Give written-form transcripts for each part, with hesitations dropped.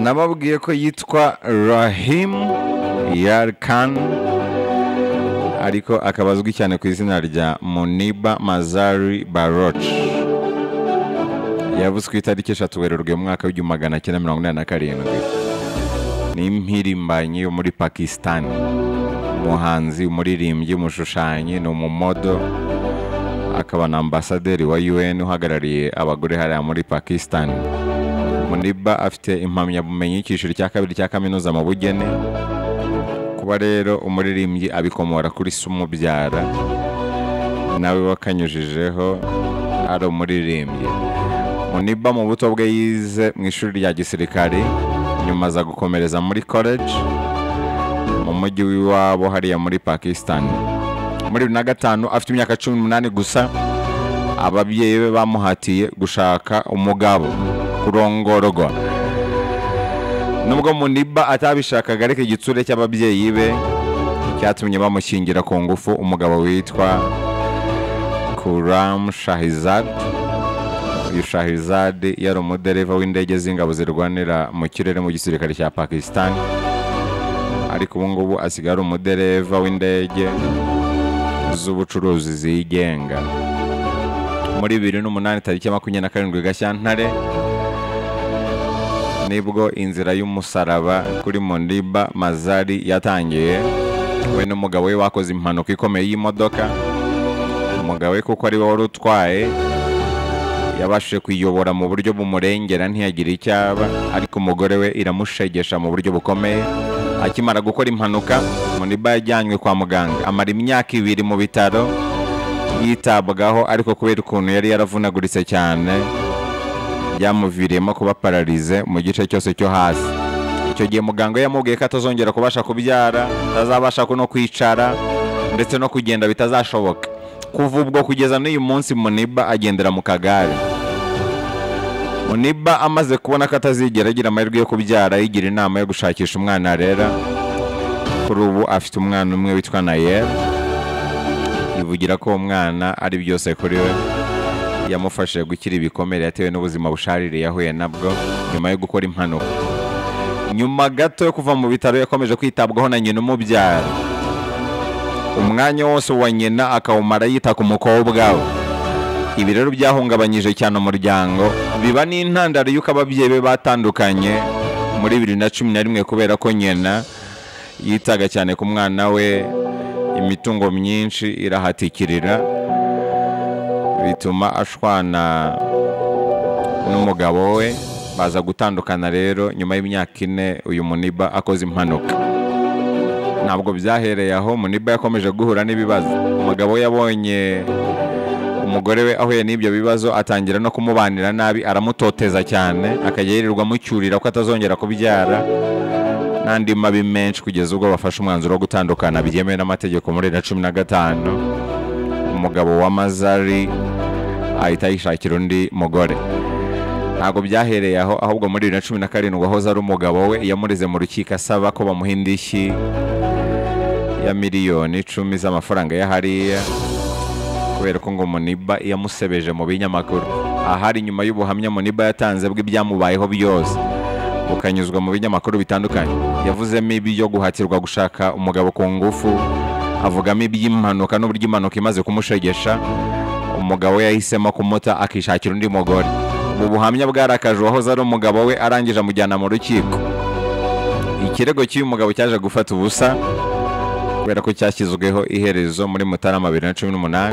nababwiye ko yitwa Rahim Yarkan ariko akabazwi cyane ku izina rya Muniba Mazari Baloch. Yavuzwe ku itariki 3 Werurwe mu mwaka w'1987. Ni impirimbanyi yo muri Pakistani, umuhanzi, umuririmbyi, umushushanyi, ni umumodo, akaba na ambasaderi wa UN uhagarariye abagore hariya muri Pakistani. Muniba afite impamyabumenyi y'ikiciro cya kabiri cya kaminuza mu bugeni. Kuba rero umuririmbyi abikomora kuri se umubyara nawe wakanyujijeho ari umuririmbyi. Muniba mu buto bwe yize mu ishuri rya gisirikare, nyuma aza gukomereza muri college mu mujyi w'iwabo hariya muri Pakistani. Muri 2005 afite imyaka 18 gusa, ababyeyi be bamuhatiye gushaka umugabo, kurongorwa. Nubwo Muniba atabishakaga, ariko igitsure cy'ababyeyi be cyatumye bamushyingira ku ngufu umugabo witwa Khurram Shahzad. Uyu Shahzad yari umudereva w'indege z'ingabo zirwanira mu kirere mu gisirikare cya Pakistani, ariko ubu ngubu asigara umudereva w'indege z'ubucuruzi zigenga. Muri 2008 tariki 27 Gashyantare nibwo inzira y'umusaraba kuri Muniba Mazari yatangiye. We n'umugabo we wakoze impanuka ikomeye y'imodoka. Umugabo we kuko ari we wari utwaye yabashije kuyobora mu buryo bumurengera, ntiyagira icyaba, ariko umugore we iramushegesha mu buryo bukomeye. Akimara gukora impanuka, Muniba yajyanywe kwa muganga, amara imyaka 2 mu bitaro yitabwaho, ariko kubera ukuntu yari yaravunaguritse cyane byamuviriyemo kuba paralize mu gice cyose cyo hasi. Icyo gihe muganga yamubwiye ko atazongera kubasha kubyara, atazabasha no kwicara, ndetse no kugenda bitazashoboka. Kuva ubwo kugeza n'uyu munsi Muniba agendera mu kagare. Muniba amaze kubona ko atazigera agira amahirwe yo kubyara, yigira inama yo gushakisha umwana rera. Kuri ubu afite umwana umwe witwa Nael. Yivugira ko umwana ari byose kuri we, yamufashije gukira ibikomere yatewe n'ubuzima busharire yahuye nabwo nyuma yo gukora impanuka. Nyuma gato yo kuva mu bitaro yakomeje kwitabwaho na nyina umubyara. Umwanya wose wa nyina akawumara yita ku mukobwa we. Ibi rero byahungabanyije cyane umuryango, biba n'intandaro y'uko ababyeyi be batandukanye muri 2011 kubera ko nyina yitaga cyane ku mwana we, imitungo myinshi irahatikirira, bituma ashwana n'umugabo we. Baza gutandukana rero nyuma y'imyaka 4 uyu Muniba akoze impanuka. Ntabwo byahereye aho, Muniba yakomeje guhura n'ibibazo. Umugabo we yabonye umugore we ahuye n'ibyo bibazo, atangira no kumubanira nabi, aramutoteza cyane, akajya yirirwa amucyurira ko atazongera kubyara, n'andi mabi menshi, kugeza ubwo bafashe umwanzuro wo gutandukana byemewe n'amategeko muri 2015. Umugabo wa Mazari ahita yishakira undi mugore. Ntabwo byahereye aho, ahubwo muri 2017 wahoze ari umugabo we yamureze mu rukiko asaba ko bamuha indishyi ya miliyoni 10 z'amafaranga ya hariya, kubera ko ngo Muniba yamusebeje mu binyamakuru. Ahari nyuma y'ubuhamya Muniba yatanze bw'ibyamubayeho byose bukanyuzwa mu binyamakuru bitandukanye. Yavuzemo ibyo guhatirwa gushaka umugabo ku ngufu, avugamo iby'impanuka n'uburyo impanuka imaze kumushegesha umugabo we yahisemo kumuta akishakira undi mugore. Ubu buhamya bwarakaje uwahoze ari umugabo we, arangije amujyana mu rukiko. Ikirego cy'uyu mugabo cyaje gufata ubusa kubera ko cyashyizweho iherezo muri Mutarama 2018.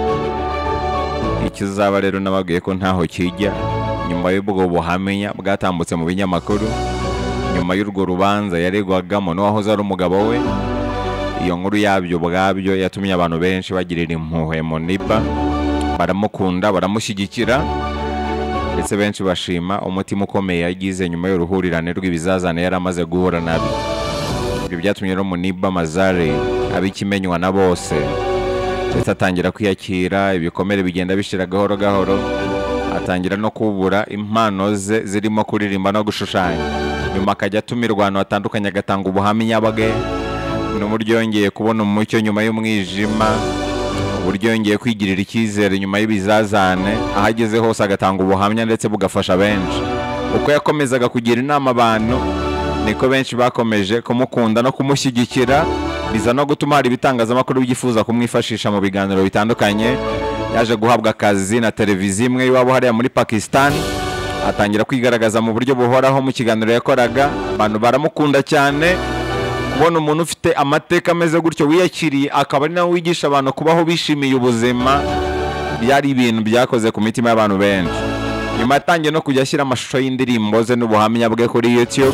Ikizaba rero nababwiye ko ntaho kijya nyuma y'ubwo buhamya bwatambutse mu binyamakuru. Nyuma y'urwo rubanza yaregwagamo n'uwahoze ari umugabo we, iyo nkuru yabyo bwabyo yatumye abantu benshi bagirira impuhwe Muniba, baramukunda, baramushyigikira, ndetse benshi bashima umutima ukomeye yagize nyuma y'uruhurirane rw'ibizazane yari amaze guhura nabyo. Ibyo byatumye rero Muniba Mazari abikimenywa na bose, ndetse atangira kwiyakira, ibikomere bigenda bishira gahoro gahoro, atangira no kubura impano ze zirimo kuririmba no gushushanya. Nyuma akajya atumirwa ahantu hatandukanye agatanga ubuhamya bwe, n'uburyo yongeye kubona umucyo nyuma y'umwijima, uburyo yongeye kwigirira icyizere nyuma y'ibizazane. Ahageze hose agatanga ubuhamya ndetse bugafasha benshi. uko yakomezaga kugira inama abantu niko benshi bakomeje kumukunda no kumushyigikira, biza no gutuma hari ibitangazamakuru byifuza kumwifashisha mu biganiro bitandukanye. Yaje guhabwa akazi na televiziyo imwe iwabo hariya muri Pakistani, atangira kwigaragaza mu buryo buhoraho mu kiganiro yakoraga. Abantu baramukunda cyane, kubona umuntu ufite amateka ameze gutyo wiyakiriye akaba ari nawe wigisha abantu kubaho bishimiye ubuzima, byari ibintu byakoze ku mitima y'abantu benshi. Nyuma yatangiye no kujya ashyira amashusho y'indirimbo ze n'ubuhamya bwe kuri YouTube,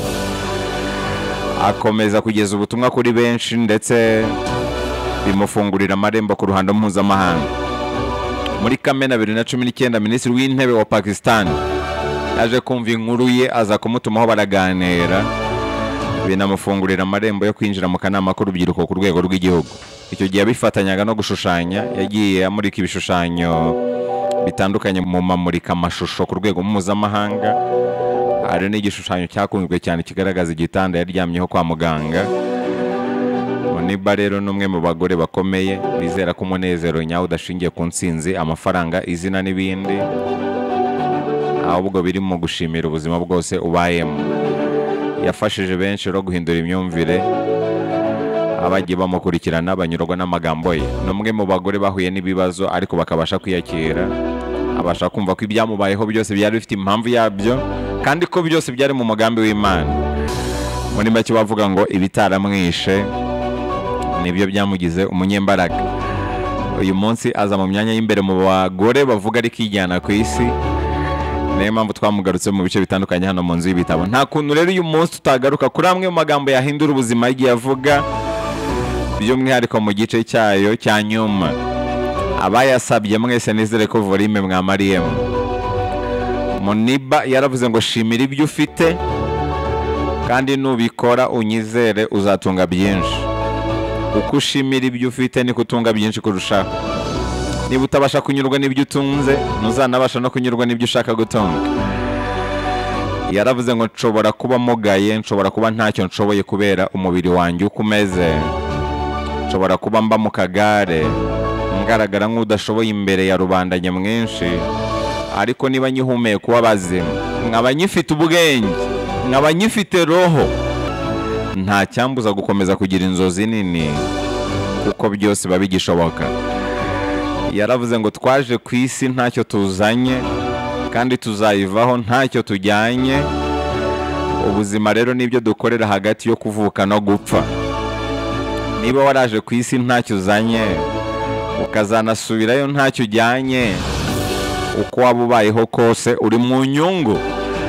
akomeza kugeza ubutumwa kuri benshi ndetse bimufungurira amarembo ku ruhando mpuzamahanga. Muri Kamena 2019 Minisitiri w'Intebe wa Pakistani yaje kumva inkuru ye, aza kumutumaho baraganira, binamufungurira amarembo yo kwinjira mu kanama k'urubyiruko ku rwego rw'igihugu. Icyo gihe bifatanyaga no gushushanya, yagiye amurika ibishushanyo bitandukanye mu mamurika amashusho ku rwego mpuzamahanga. Hari n'igishushanyo cyakunzwe cyane kigaragaza igitanda yaryamyeho kwa muganga. Muniba rero n'umwe mu bagore bakomeye bizera ko umunezero nyawo udashingiye ku ntsinzi, amafaranga, izina n'ibindi, ahubwo biri mu gushimira ubuzima bwose ubayemo. Yafashije benshi rero guhindura imyumvire, abagiye bamukurikirana banyurwa n'amagambo ye. N'umwe mu bagore bahuye n'ibibazo ariko bakabasha kwiyakira, abasha kumva ko ibyamubayeho byose byari bifite impamvu yabyo kandi ko byose byari mu mugambi w'Imana. Muri make bavuga ngo ibitaramwishe nibyo byamugize umunyembaraga. Uyu munsi aza mu myanya y'imbere mu bagore bavuga ari kijyana ku isi. Niyo mpamvu twamugarutse mu bice bitandukanye hano mu nzu y'ibitabo. Nta kuntu rero uyu munsi tutagaruka kuri amwe mu magambo yahindura ubuzima igihe avuga, by'umwihariko mu gice cyayo cya nyuma. Abayasabye mwese nizere ko volume mwamariyemo. Muniba yaravuze ngo shimira ibyo ufite kandi nubikora unyizere uzatunga byinshi. Uko ushimira ibyo ufite niko utunga byinshi kurushaho. Niba utabasha kunyurwa n'ibyo utunze, ntuzanabasha no kunyurwa n'ibyo ushaka gutunga. Yaravuze ngo nshobora kuba mugaye, nshobora kuba ntacyo nshoboye kubera umubiri wanjye uko umeze, nshobora kuba mba mu kagare ngaragara nk'udashoboye imbere ya rubanda nyamwinshi, ariko niba nyihumeye kuba bazima, nkaba nyifite ubwenge, nkaba nyifite roho, nta cyambuza gukomeza kugira inzozi nini kuko byose biba bigishoboka. Yaravuze ngo twaje ku isi ntacyo tuzanye kandi tuzayivaho ntacyo tujyanye. Ubuzima rero nibyo dukorera hagati yo kuvuka no gupfa. Niba waraje ku isi ntacyo uzanye ukazanasubirayo ntacyo ujyanye, uko waba ubayeho kose uri mu nyungu.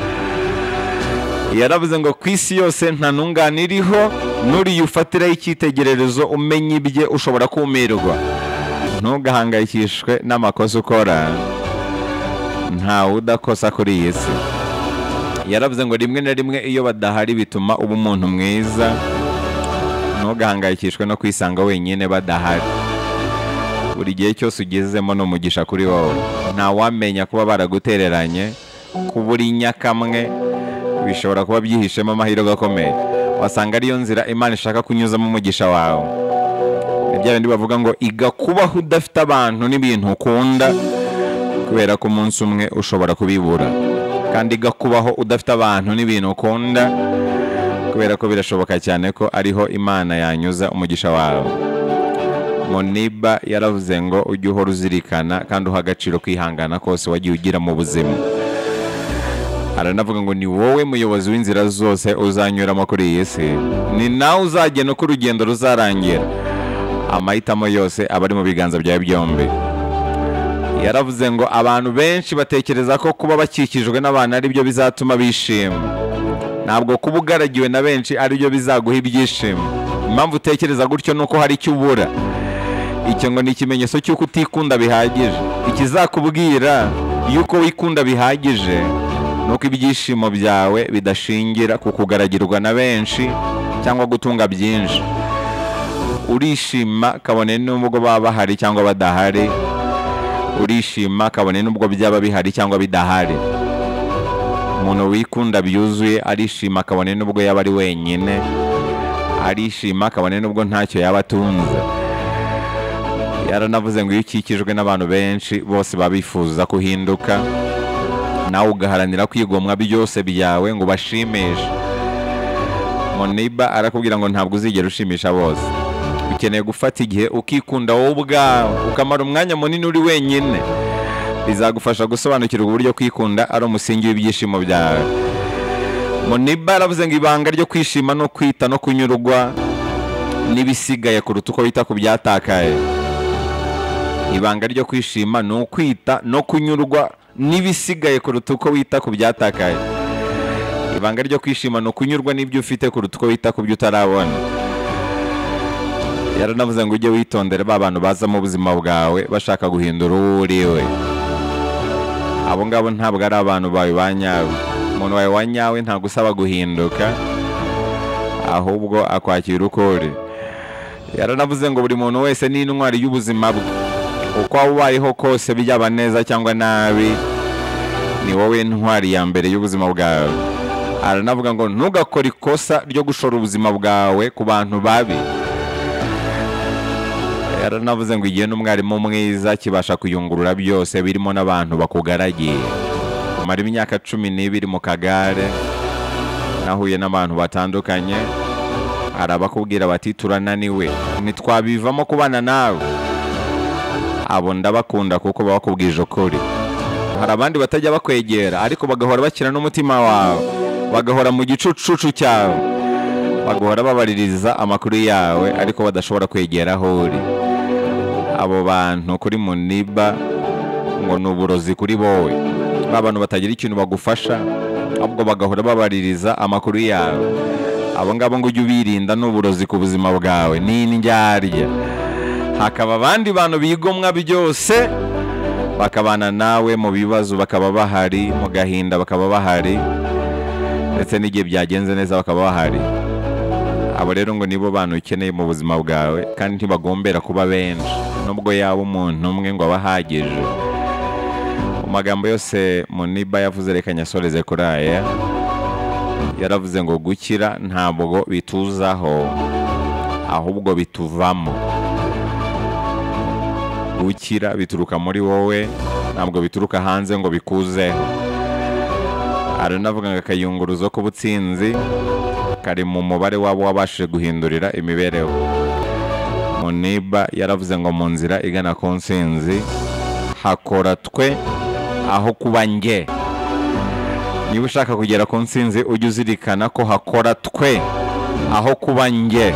Yaravuze ngo ku isi yose nta ntungane iriho, nuriye ufatiraho icyitegererezo umenye ibye ushobora kumirwa. Ntugahangayikishwe n'amakosa ukora, ntawe udakosa kuri iyi si. Yaravuze ngo rimwe na rimwe iyo badahari bituma uba umuntu mwiza. Ntugahangayikishwe no kwisanga wenyine badahari. Buri gihe cyose ugezemo n'umugisha kuri wowe. Ntawamenya kuba baragutereranye, kuba uri nyakamwe bishobora kuba byihishemo amahirwe akomeye. Wasanga ariyo nzira Imana ishaka kunyuzamo umugisha wawe. Ibyo bindi bavuga ngo iga kubaho udafite abantu n'ibintu ukunda, kubera ko umunsi umwe ushobora kubibura. Kandi iga kubaho udafite abantu n'ibintu ukunda, kubera ko birashoboka cyane ko ariho Imana yanyuza umugisha wawe. Muniba yaravuze ngo ujye uhora uzirikana kandi uha agaciro kwihangana kose wagiye ugira mu buzima. Aranavuga ngo ni wowe muyobozi w'inzira zose uzanyuramo kuri iyi si, ni nawe uzagena uko urugendo ruzarangira. Amahitamo yose aba ari mu biganza byawe byombi. Yaravuze ngo abantu benshi batekereza ko kuba bakikijwe n'abantu ari byo bizatuma bishima. Ntabwo kuba ugaragiwe na benshi ari byo bizaguha ibyishimo. Impamvu utekereza gutyo nuko hari icyo ubura. Icyo ngo ni ikimenyetso cy'uko utikunda bihagije. Ikizakubwira yuko wikunda bihagije nuko ibyishimo byawe bidashingira ku kugaragirwa na benshi cyangwa gutunga byinshi. Urishima kabone n'ubwo baba bahari cyangwa badahari. Urishima kabone n'ubwo byaba bihari cyangwa bidahari. Umuntu wikunda byuzuye arishima kabone n'ubwo yaba ari wenyine. Arishima kabone n'ubwo ntacyo yaba atunze. Yaranavuze ngo iyo ukikijwe n'abantu benshi bose babifuza kuhinduka, nawe ugaharanira kwigomwa byose byawe ngo bashimishe. Muniba arakubwira ngo ntabwo uzigera ushimisha bose, ukeneye gufata igihe ukikunda wowe ubwawe, ukamara umwanya munini uri wenyine. Bizagufasha gusobanukirwa uburyo kwikunda ari umusingi w'ibyishimo byawe. Muniba aravuze ngo ibanga ryo kwishima no kwita no kunyurwa n'ibisigaye kuruta uko wita ku byatakaye. Ibanga ryo kwishima ni ukwita no kunyurwa n'ibisigaye kuruta uko wita ku byatakaye. Ibanga ryo kwishima ni ukunyurwa n'ibyo ufite kuruta uko wita ku byo utarabona. Yaranavuze ngo ujye witondera ba bantu baza mu buzima bwawe bashaka guhindura uwo uriwe. Abo ngabo ntabwo ari abantu bawe ba nyawe. Umuntu wawe wa nyawe ntabwo usaba guhinduka, ahubwo akwakira uko uri. Yaranavuze ngo buri muntu wese ni intwari y'ubuzima bwe. Uko waba ubayeho kose, byaba neza cyangwa nabi, ni wowe ntwari ya mbere y'ubuzima bwawe. Aranavuga ngo ntugakore ikosa ryo gushora ubuzima bwawe ku bantu babi. Yaranavuze ngo igihe n'umwarimu mwiza kibasha kuyungurura byose birimo n'abantu bakugaragiye. Umara imyaka 12 mu kagare, nahuye n'abantu batandukanye, arabakubwira bati turananiwe, ntitwabivamo kubana nawe. Abo ndabakunda kuko bakubwije ukuri. Hari abandi batajya bakwegera ariko bagahora bakina n'umutima wawe, bagahora mu gicucucu cyawe, bagahora babaririza amakuru yawe ariko badashobora kwegera aho uri. Abo bantu kuri Muniba ngo nuburozi kuri bowe. Abantu batagira ikintu bagufasha ahubwo bagahora babaririza amakuru yawe. Abo ngabo ngo ujye ubirinda n'uburozi ku buzima bwawe, ni indyarya. Hakaba abandi bantu bigomwa byose, bakabana nawe mu bibazo bakaba bahari, mu gahinda bakaba bahari, ndetse n'igihe byagenze neza bakaba bahari. Abo rero ngo nibo bantu ukeneye mu buzima bwawe, kandi ntibagombera kuba benshi, nubwo yaba umuntu umwe ngo abahagije. Mu magambo yose Muniba yavuze, reka nyasoreze kuri aya. Yaravuze ngo gukira ntabwo bituzaho, ahubwo bituvamo. Gukira bituruka muri wowe, ntabwo bituruka hanze ngo bikuzeho. Aranavuga ngo akayunguruzo k'ubutsinzi kari mu mubare wabo wabashije guhindurira imibereho. Muniba yaravuze ngo mu nzira igana ku ntsinzi hakora twe aho kuba nge. Niba ushaka kugera ku ntsinzi ujye uzirikana ko hakora twe aho kuba nge.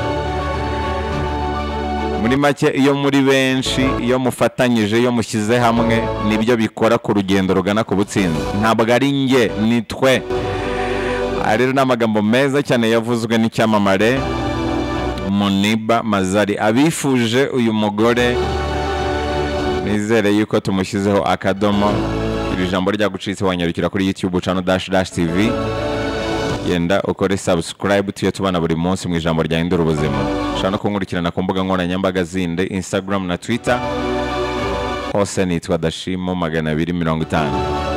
Muri make, iyo muri benshi, iyo mufatanyije, iyo mushyize hamwe, nibyo bikora ku rugendo rugana ku butsinzi. Ntabwo ari nge, ni twe. Rero n'amagambo meza cyane yavuzwe n'icyamamare Muniba Mazari. Abifuje uyu mugore, nizere yuko tumushyizeho akadomo. Iri jambo ryagucitse wanyarukira kuri YouTube channel _TV. Yenda ukore subscribe tuye tubana buri munsi mu ijambo ryahindura ubuzima. Ushobora no kunkurikirana ku mbuga nkoranyambaga zindi, Instagram na Twitter. Hose nitwa Dashimo 250.